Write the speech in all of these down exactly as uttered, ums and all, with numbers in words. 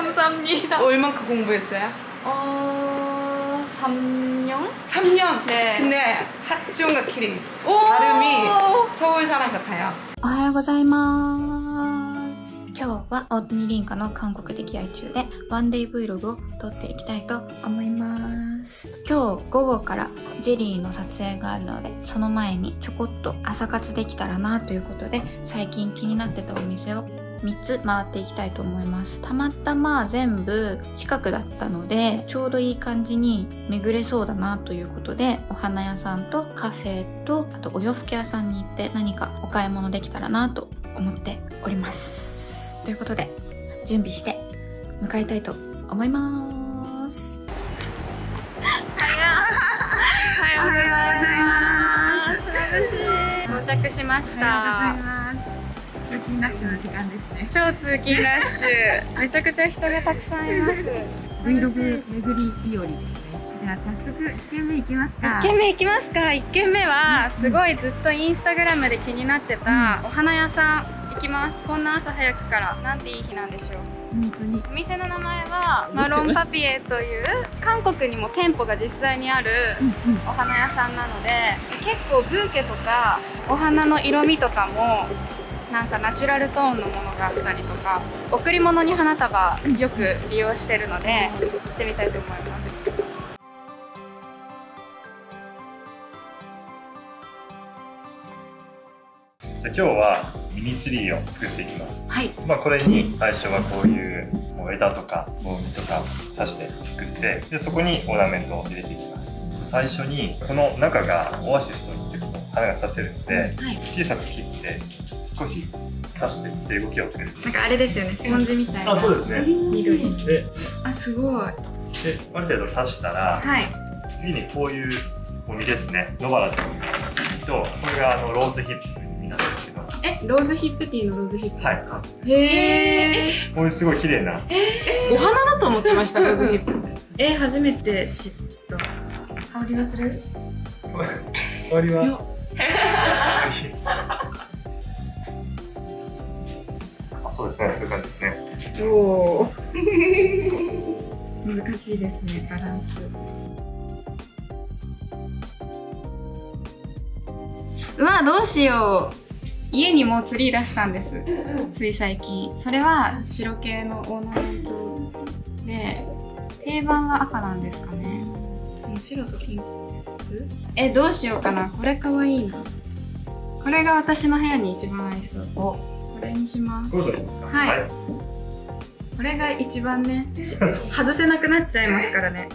감사합니다. 얼마큼 공부했어요? 어... 삼 년? 삼 년? 네. 근데 핫중과 키링 발음이 서울 사람 같아요. おはようございます。今日は大谷凛香の韓国溺愛中でワンデイ Vlog を撮っていきたいと思います。今日午後からジェリーの撮影があるので、その前にちょこっと朝活できたらなということで、最近気になってたお店をみっつ回っていきたいと思います。たまたま全部近くだったので、ちょうどいい感じに巡れそうだなということで、お花屋さんとカフェと、あとお洋服屋さんに行って何かお買い物できたらなと思っております。ということで、準備して向かいたいと思います。 おはようございます。到着しました。 通勤ラッシュの時間ですね。 超通勤ラッシュ。めちゃくちゃ人がたくさんいます。 Vlog 巡り日和ですね。じゃあ早速いっけんめ行きますか。 いっけんめ行きますか。いっけんめはすごいずっとインスタグラムで気になってたお花屋さん行きます。こんな朝早くから。なんていい日なんでしょう。 本当に。 お店の名前はマロンパピエという韓国にも店舗が実際にあるお花屋さんなので、結構ブーケとかお花の色味とかもなんかナチュラルトーンのものがあったりとか、贈り物に花束よく利用してるので行ってみたいと思います。 じゃあ今日はミニツリーを作っていきます。 はい。 まあこれに最初はこういうこう枝とか棒実とかを刺して作って、でそこにオーナメントを入れていきます。最初にこの中がオアシスといってこう花が刺せるので、はい、小さく切って少し刺していって動きをつける。 なんかあれですよね、スポンジみたいな。 あ、そうですね。 緑。 で、 あ、すごい。 である程度刺したら、はい、次にこういう実ですね。野バラという実と、これがあのローズヒップという実なんですけど。 え、ローズヒップティーのローズヒップですか？ はい、そうですね。 へえ。 こういうすごい綺麗な。 えー、お花だと思ってました、ローズヒップって。えー、初めて知った。香りがする？ 香りは。あ、そうですね、そういう感じですね。 おお。難しいですね、バランス。うわ、どうしよう。家にもうツリー出したんです。つい最近。それは白系のオーナメントで、定番は赤なんですかね。白とピンク。え、どうしようかな。これかわいいな。これが私の部屋に一番合いそう。お、これにします。 これでいいですか？ はい。はい、これが一番ね、外せなくなっちゃいますからね。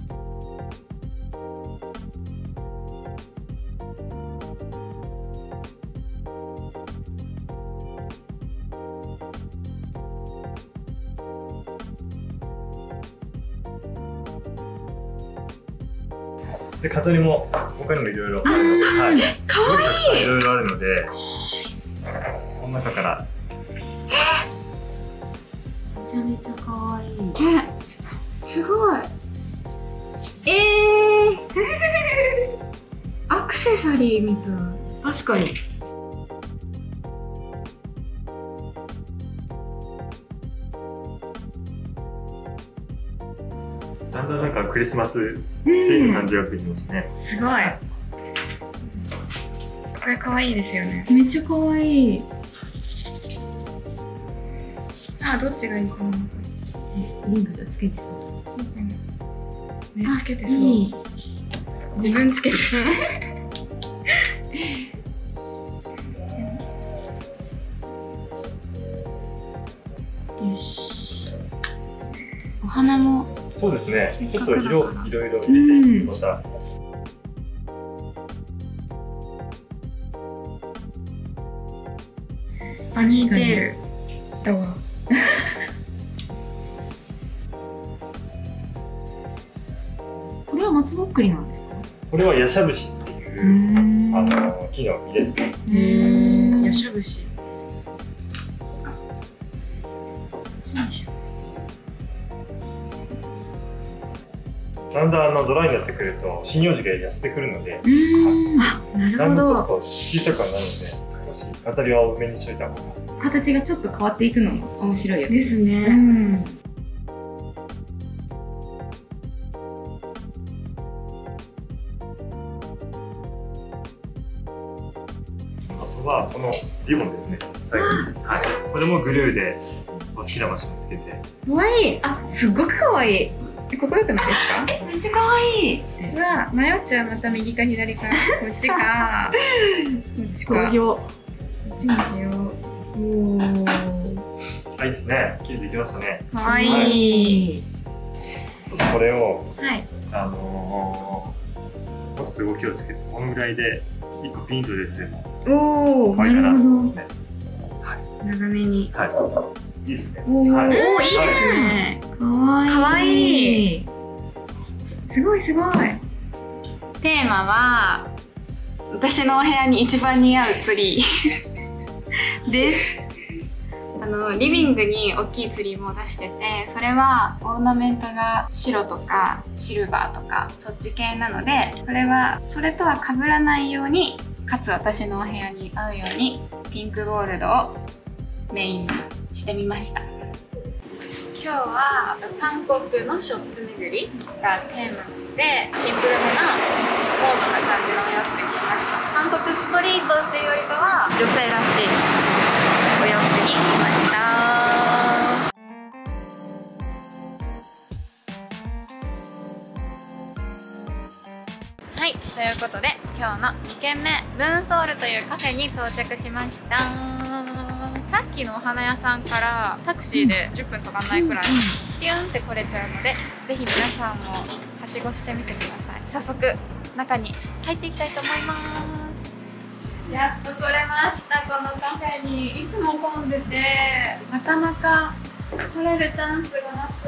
で飾りも他にもいろいろあるので、はい、 かわいい。 たくさんいろいろあるので、この中から。 めちゃめちゃかわいい。 ね、すごい。ええー、アクセサリーみたい。確かに。 だんだんなんかクリスマスツリーの感じが出てきますね。 すごい。これ可愛いですよね。 めっちゃ可愛い。 あ、どっちがいいかな。 え、リンカちゃんつけてそう。 ね、つけてそう。いい。自分つけてそう。よし。お花も。 そうですね。ちょっと色いろいろ入れていくまた。 バニーテールだわ。 これは松ぼっくりなんですか？ これはヤシャブシっていうあの木の実ですね。 へえ。ヤシャブシ。 だんだんあのドライになってくると針葉樹が痩せてくるので、 あ、なるほど。 だんだんちょっと小さくはなるので、少し飾りは多めにしといた方が。 形がちょっと変わっていくのも面白いよね。 ですね。 うん。 リボンですね。最後に。はい。これもグルーでお好きな場所につけて。 かわいい。あ、すっごくかわいい。え、ここよくないですか？ めっちゃ可愛い。 うわ、迷っちゃう。また右か左か。こっちか。こっちか。 投票。 こっちにしよう。おー。 はいですね。綺麗にできましたね。 かわいはいい。 これを、 はい。 あのー、もうちょっと動きをつけて、このぐらいで一個ピンと出てもおー。 可愛いかなと思いますね。 長めに。 はい。いいですね。 おー、 はいおー、いいですね。 かわいい。 かわいい。すごいすごい。テーマは私のお部屋に一番似合うツリーです。あのリビングに大きいツリーも出してて、それはオーナメントが白とかシルバーとかそっち系なので、これはそれとは被らないように、かつ私のお部屋に合うようにピンクゴールドをメインにしてみました。今日は韓国のショップ巡りがテーマで、シンプルめなモードな感じのお洋服にしました。韓国ストリートっていうよりかは女性らしいお洋服にしました。はい、ということで今日のにけんめ、ムーンソウルというカフェに到着しました。さっきのお花屋さんからタクシーでじゅっぷんとかないくらいピュンって来れちゃうので、ぜひ皆さんもはしごしてみてください。早速中に入っていきたいと思います。やっと来れました、このカフェに。いつも混んでてなかなか来れるチャンスがなくって、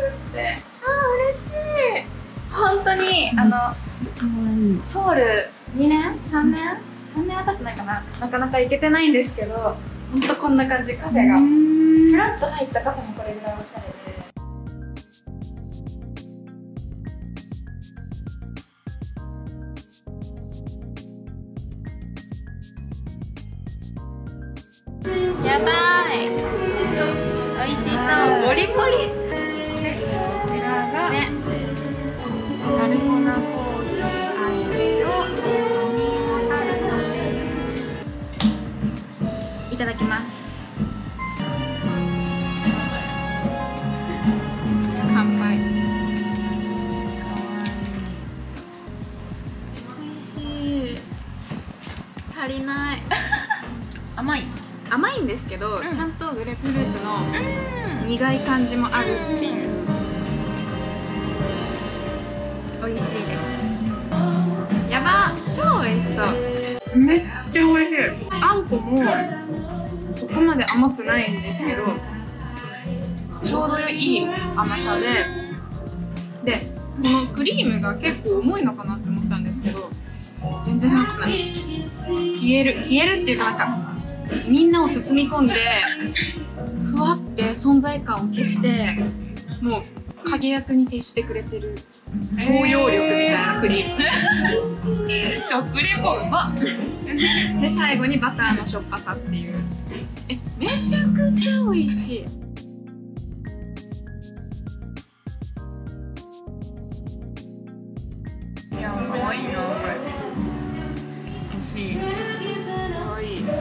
あー嬉しい。本当に、うん、あのソウルにねんさんねんさんねんは経ってないかな、なかなか行けてないんですけど、ほんとこんな感じ。カフェがフラッと入ったカフェもこれぐらいおしゃれで、やばい、美味しそう、モリモリ。そしてこちらがダルゴナコーヒーアイスとハニーモタルトです。いただきます。乾杯。美味しい。足りない。甘い甘いんですけど、うん、ちゃんとグレープフルーツの苦い感じもあるっていう、美味しいです。やば、超美味しそう。めっちゃ美味しい。あんこもそこまで甘くないんですけど、ちょうどいい甘さで、でこのクリームが結構重いのかなって思ったんですけど、全然なくない。消える消えるっていうか、なんかみんなを包み込んでふわって存在感を消して、もう影役に徹してくれてる包容力みたいなクリーム。食レポうまっ。で最後にバターのしょっぱさっていう、えめちゃくちゃ美味しい。いや可愛いなこれ。欲しい。可愛い。うん、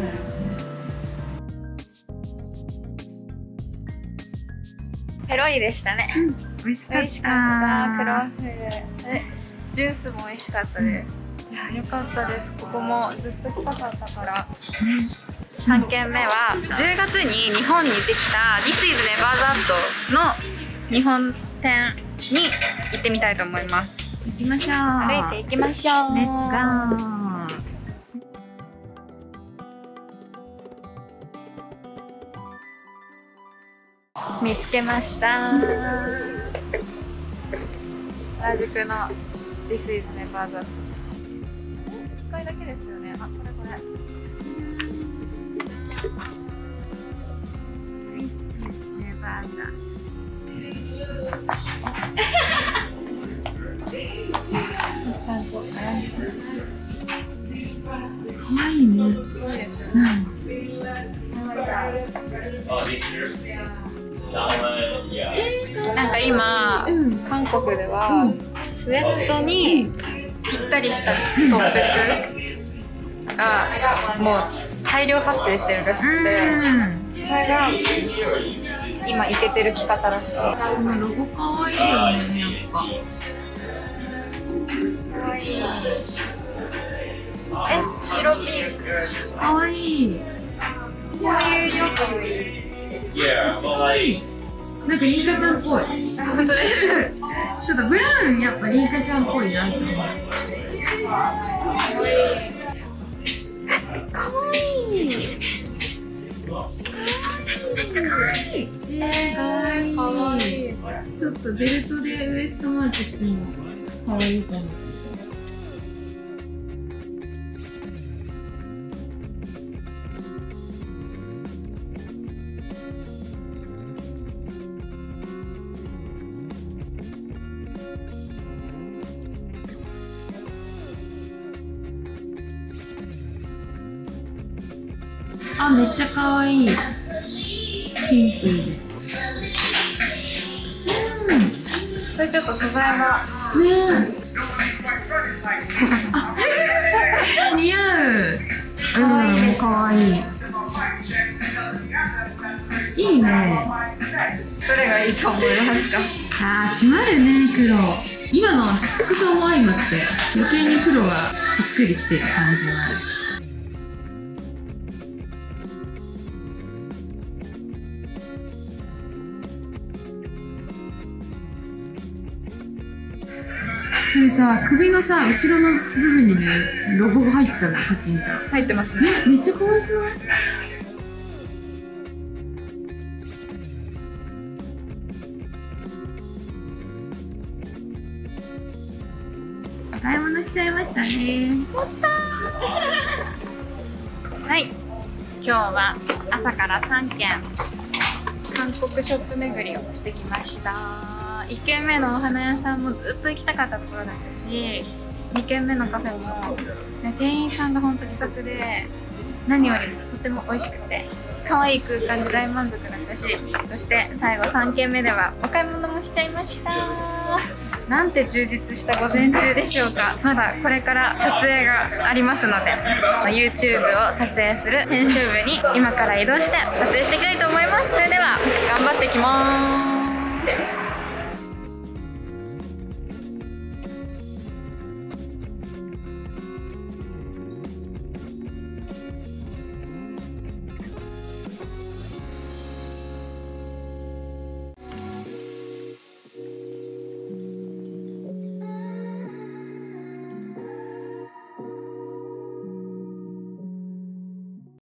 ペロリでしたね。うん、美味しかった。美味しかった。クロワッフル。え、ジュースも美味しかったです。いや、良かったです。ここもずっと来たかったから。うん、さんけんめはじゅうがつに日本にできた This is Never That の日本店に行ってみたいと思います。 行きましょう。 歩いて行きましょう。 レッツゴー。 見つけました。原宿の This is Never That。いっかいだけですよね。あ、これこれ。 This is Never That。ちゃんと並んでる。可愛いね。 いいですよね。なんか今、うん、韓国では、うん、スウェットにぴったりしたトップスがもう大量発生してるらしくて、それが今イケてる着方らしい。 このロゴかわいいよね、やっぱ。 かわいい。え、白ピンク。 かわいい。 こういう色もいい。 かわいい。なんかリンカちゃんっぽい。 本当です。 ちょっとブラウンやっぱリンカちゃんっぽいなって思う。 かわいい。めっちゃかわいい。 えー、かわいい。 かわいい。 ちょっとベルトでウエストマークしてもかわいいかも。あ、めっちゃかわいい。シンプルで。 これちょっと素材がねえ。似合う。 かわいいです。 かわいい。いいね。 どれがいいと思いますか？ あー、締まるね、黒。今の服装も相まって余計に黒がしっくりきてる感じがある。それさ、首のさ、後ろの部分にね、ロゴが入ったの、さっき見た。 入ってますね。 めっちゃ可愛くない？お買い物しちゃいましたね。 はい。今日は朝からさんけん韓国ショップ巡りをしてきました。いけんめのお花屋さんもずっと行きたかったところだったし、にけんめのカフェも、ね、店員さんが本当気さくで、何よりもとても美味しくて可愛い空間で大満足だったし、そして最後さんけんめではお買い物もしちゃいました。なんて充実した午前中でしょうか。まだこれから撮影がありますので、 YouTube を撮影する編集部に今から移動して撮影していきたいと思います。それでは頑張っていきます。